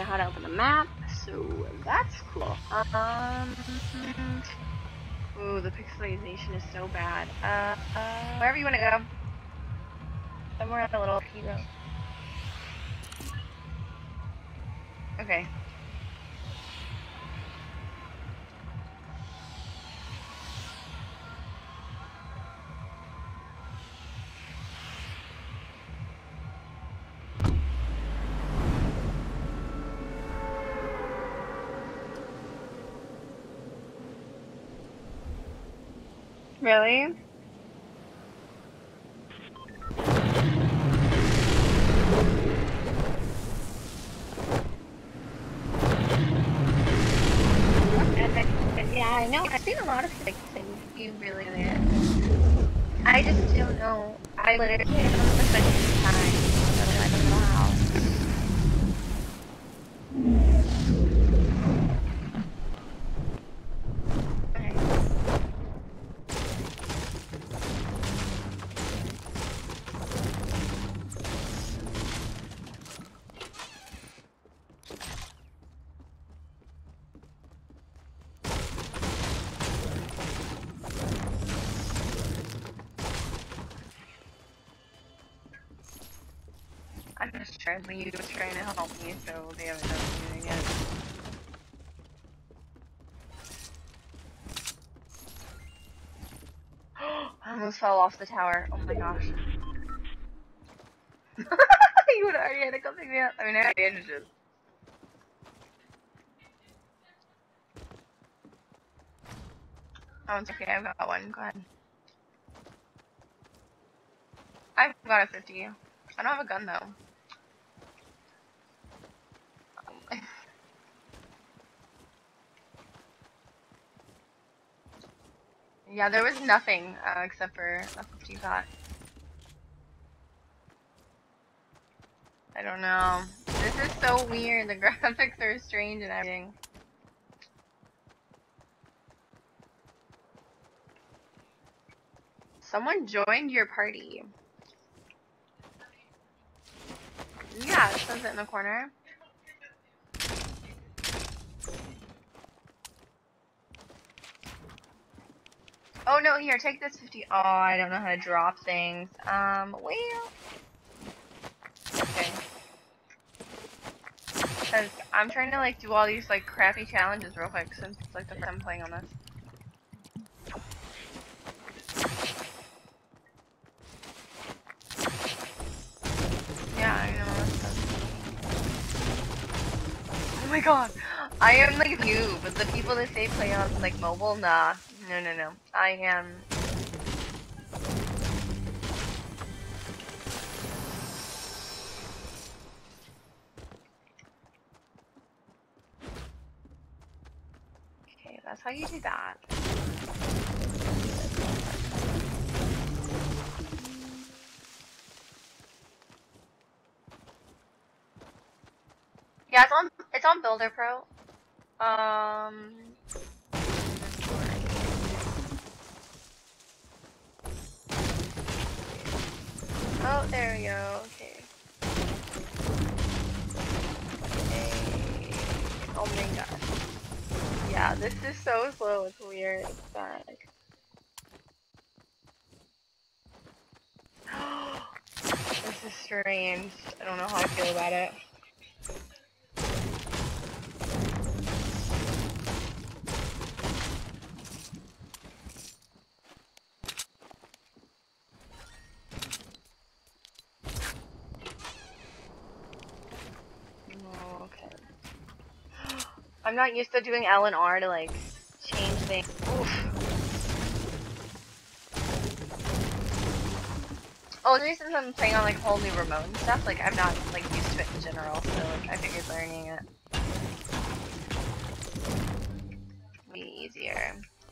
how to open the map, so that's cool. Ooh, the pixelization is so bad. Wherever you want to go. Somewhere on a little hero. Okay. Really? Yeah, I know. I've seen a lot of things and you really did. I just don't know. I literally can't come up with such time, so I don't know how. Okay. I'm just trying to leave, trying to help me, so they haven't done anything yet. I almost fell off the tower. Oh my gosh. You would already had to come pick me up. I mean, I had bandages. Oh, it's okay. I've got one. Go ahead. I've got a 50. I don't have a gun, though. Yeah, there was nothing except for a 50 shot. I don't know. This is so weird. The graphics are strange and everything. Someone joined your party. Yeah, it says it in the corner. Oh no, here, take this 50. Oh, I don't know how to drop things. Well. Okay. Because I'm trying to, like, do all these, like, crappy challenges real quick since it's, like, the first time playing on this. Yeah, I know. Oh my god. I am, like, new, but the people that say play on, like, mobile, nah. No, no, no. I am... Okay, that's how you do that. Yeah, it's on Builder Pro. Oh, there we go. Okay. Okay. Oh my gosh. Yeah, this is so slow. It's weird. It's bad. This is strange. I don't know how I feel about it. Oh, okay. I'm not used to doing L and R to, like, change things. Oof. Oh, maybe since I'm playing on, like, whole new remote and stuff, like, I'm not, like, used to it in general, so, like, I figured learning it would be easier.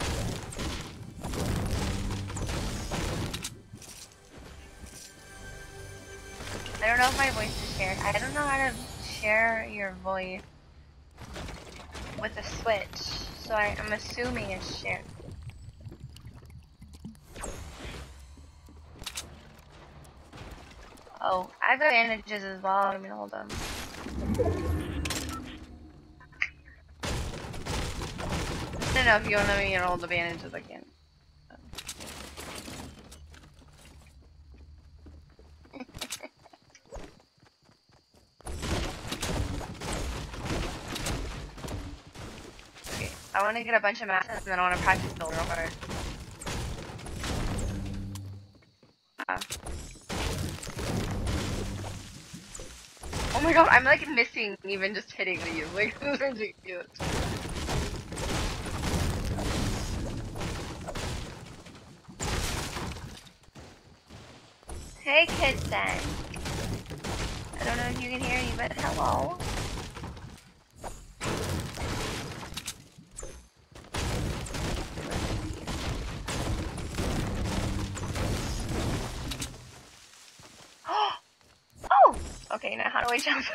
I don't know if my voice is shared. I don't know how to share your voice with a Switch, so I'm assuming it's shared. Oh, I've got bandages as well. I mean, hold on. no, if you want to get all the bandages I can. Okay, I want to get a bunch of mats and then I want to practice build real hard. Oh my god, I'm like missing even just hitting these. Like, this is ridiculous. Hey, Kidson. I don't know if you can hear me, but hello. Oh! Okay, now how do I jump?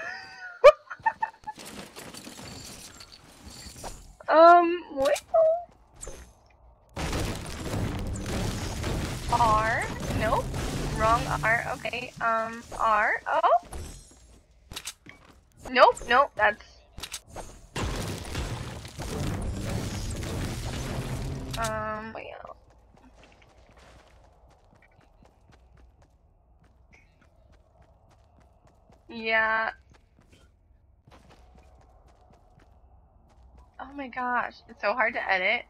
What? R? Nope. Wrong R. Okay, R. Oh! Nope, nope, that's... wait, oh. Yeah. Oh my gosh, it's so hard to edit.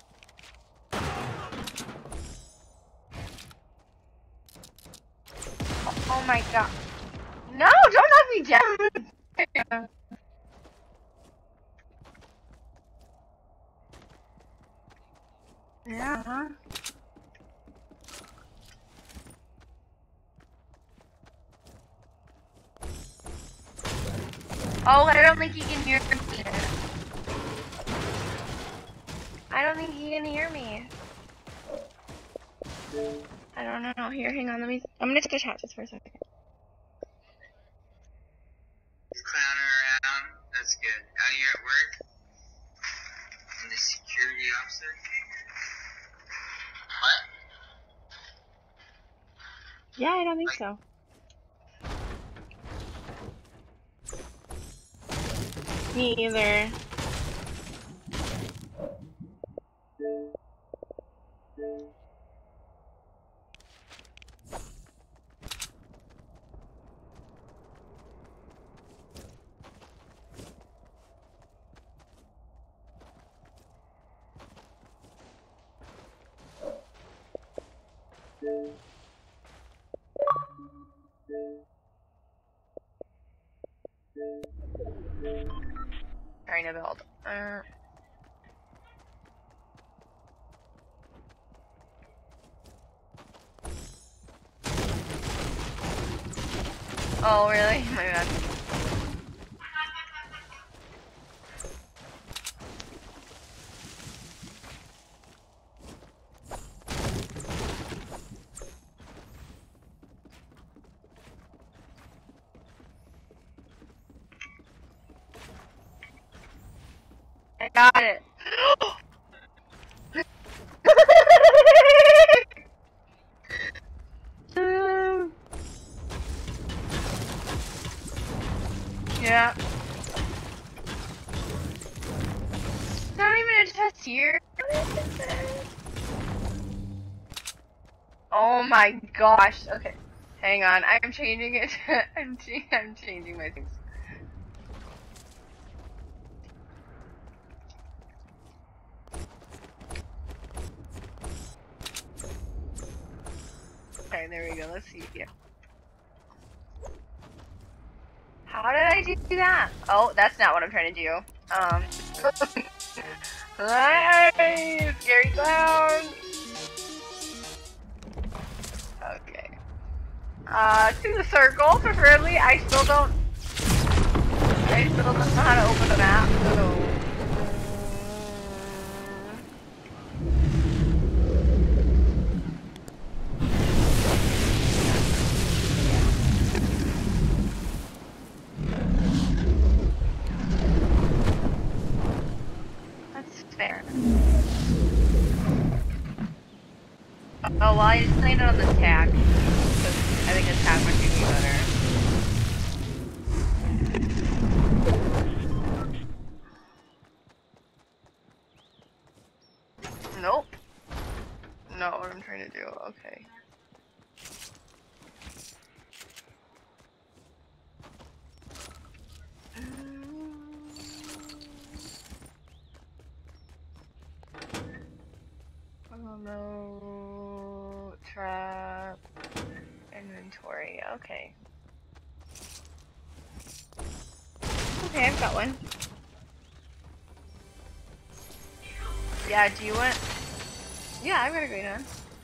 Oh my god. No, don't knock me down! Yeah. Oh, I don't think he can hear me. I don't think he can hear me. I don't know. Here, hang on. I'm gonna take a chat just for a second. He's clowning around. That's good. Now you're at work? And the security officer? What? Yeah, I don't think so. Me either. Trying to build. Oh, really? My bad. I got it. Yeah. Not even a test here. Oh my gosh. Okay. Hang on. I'm changing it. I'm changing my things. Okay, there we go. Let's see. Yeah. How did I do that? Oh, that's not what I'm trying to do. Hey, scary clown. Okay. To the circle, preferably. I still don't know how to open the map, so. Fair. Oh, well, I just landed on the tack. I think the tack might do me better. Okay. No trap inventory. Okay. Okay, I've got one. Yeah, do you want? Yeah, I've got a green one.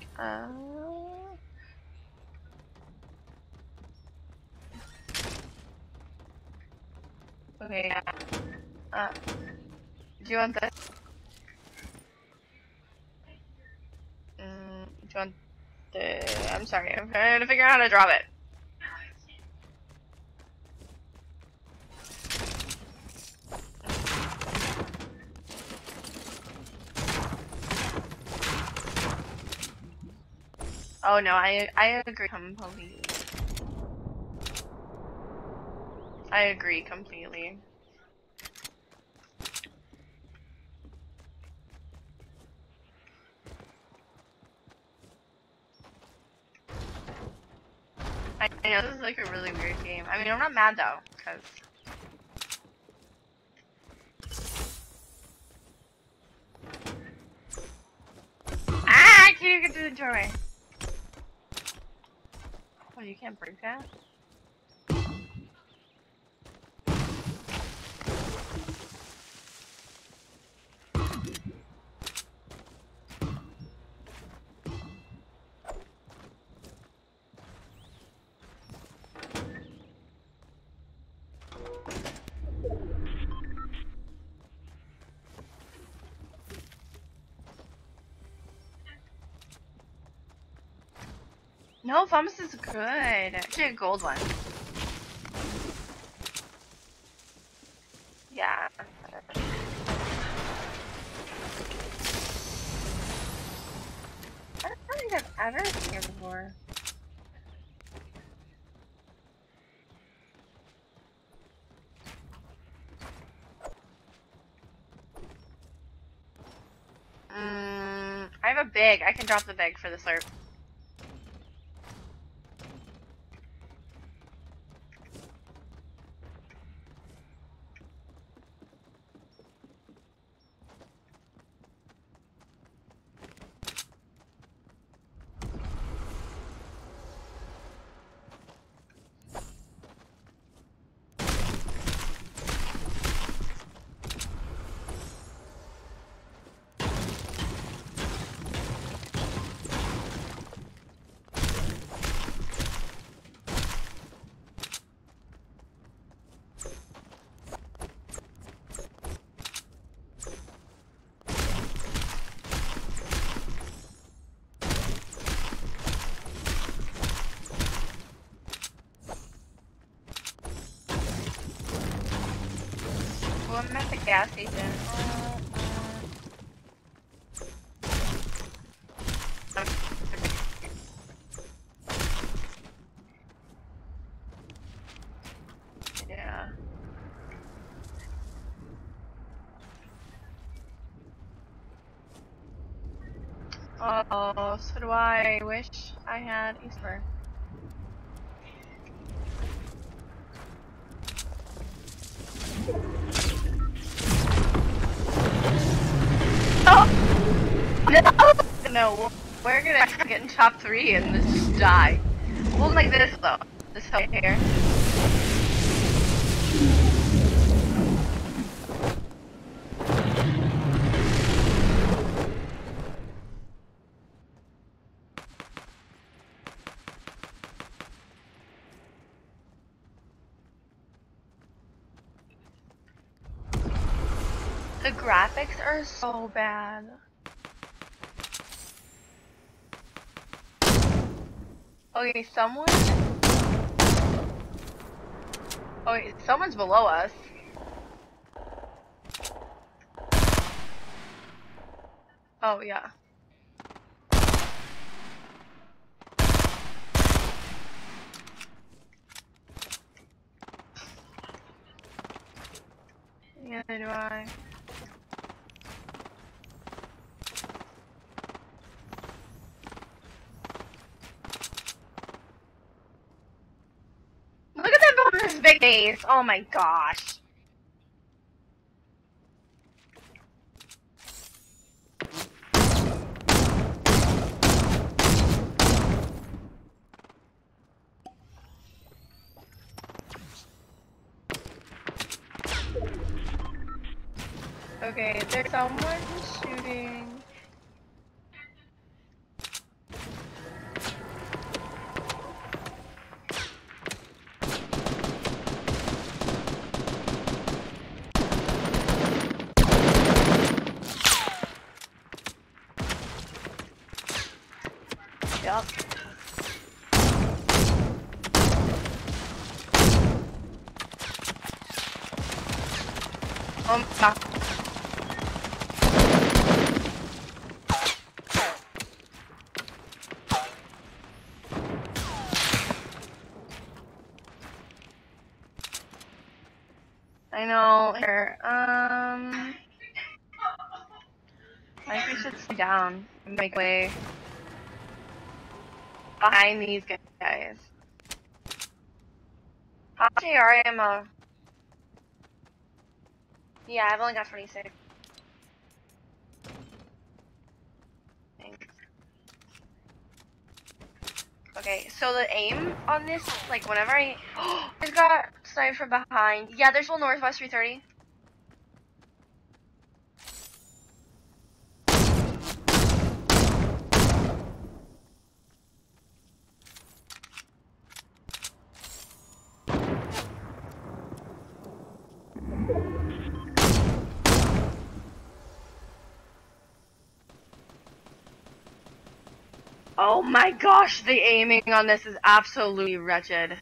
Okay, yeah. Do you want this? Do you want the? I'm sorry, I'm trying to figure out how to drop it. Oh no, I agree completely. I agree completely. I know this is like a really weird game. I mean, I'm not mad though, because I can't even get through the doorway. Oh, you can't break that? No, Thomas is good. Actually, a gold one. Yeah. I don't think I've ever seen it before. I have a big. I can drop the big for the slurp. Well, I'm at the gas station. Yeah. Oh, so do I. Wish I had a spur. Oh! No! No, we're gonna get in top 3 and this just die. We'll like this though. This whole here. The graphics are so bad. Okay, someone's below us. Oh, yeah. Yeah, do I. face. Oh my gosh. Okay, there's someone shooting. Yup. No. I know. Here, I think we should sit down and make way behind these guys. How much AR ammo? Yeah, I've only got 26. Thanks. Okay, so the aim on this, like, whenever I... I got sniped from behind. Yeah, there's one northwest 330. Oh my gosh, the aiming on this is absolutely wretched.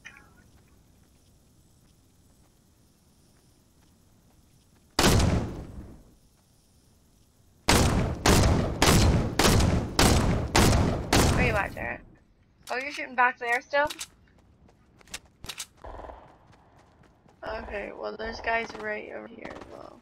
Where you at, Jarrett? Oh, you're shooting back there still? Okay, well there's guys right over here as well.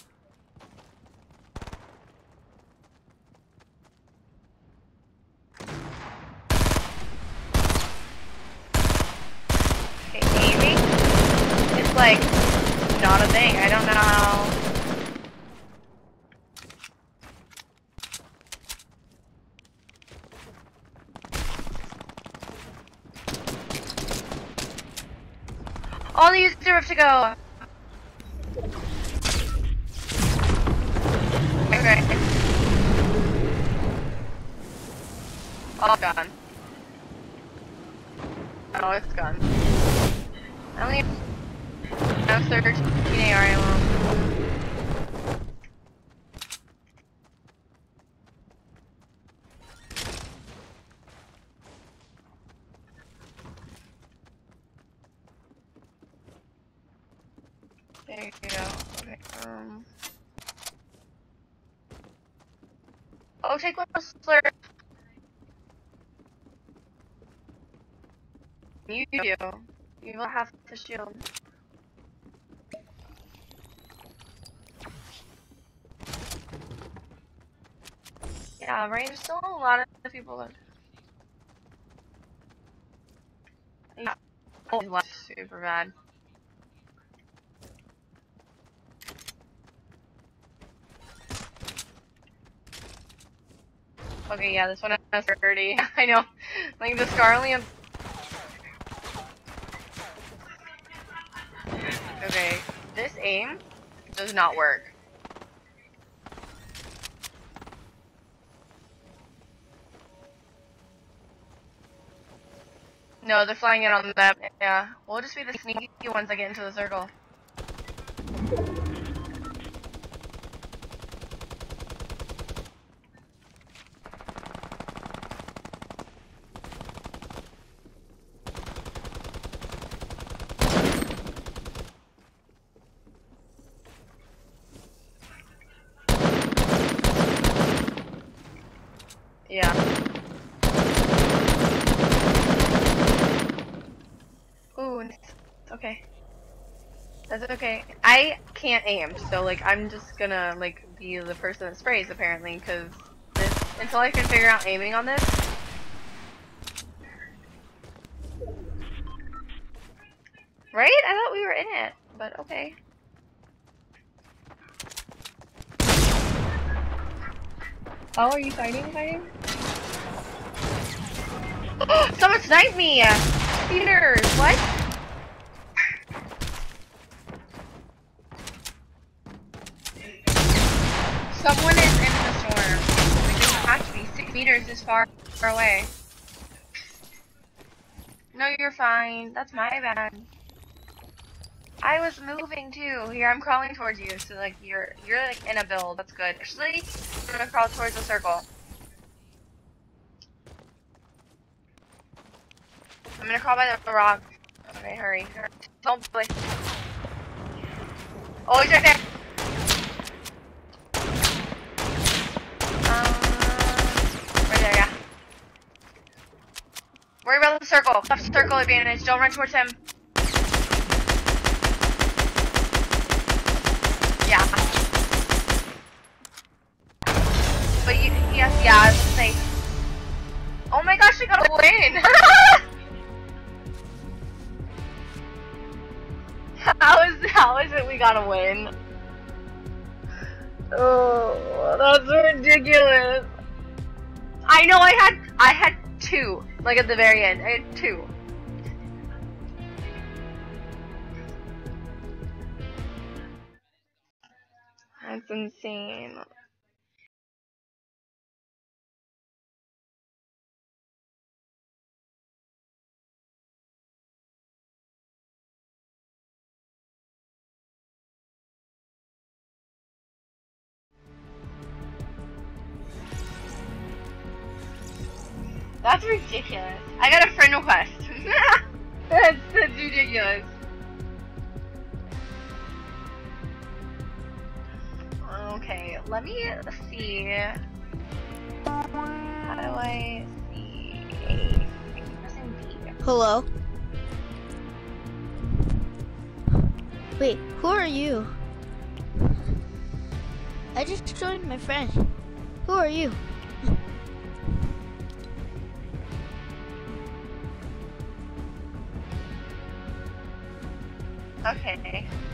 Okay, aiming is like not a thing. I don't know how. All the users have to go. Okay. All gone. Oh, it's gone. I only have 13 AR ammo. There you go. Okay, oh, take one slurp. You do. You will have to shield. Yeah, right. There's still a lot of people that. Yeah. Oh, left super bad. Okay, yeah, this one has 30. I know. Like the Scar only has. Okay, this aim does not work. No, they're flying in on the map. Yeah, we'll just be the sneaky ones that get into the circle. Yeah. Ooh, okay. That's okay. I can't aim, so like I'm just gonna like be the person that sprays apparently, because this until I can figure out aiming on this. Right? I thought we were in it, but okay. Oh, are you fighting? Someone sniped me! Peters, what? Someone is in the storm. It doesn't have to be. 6 meters is far away. No, you're fine. That's my bad. I was moving too. Here, I'm crawling towards you. So like you're like in a build. That's good. Actually, I'm gonna crawl towards the circle. I'm gonna crawl by the rock. Okay, hurry. Don't play. Oh, he's right there. Right there, yeah. Worry about the circle. Left circle advantage. Don't run towards him. Yeah. But you, yes, yeah, I was gonna say. Oh my gosh, we got a win! How is it we got a win? Oh, that's ridiculous. I know I had 2, like at the very end. I had 2. That's insane. That's ridiculous. I got a friend request. That's ridiculous. Okay, let me see. How do I see? Pressing B. Hello? Wait, who are you? I just joined my friend. Who are you? Okay.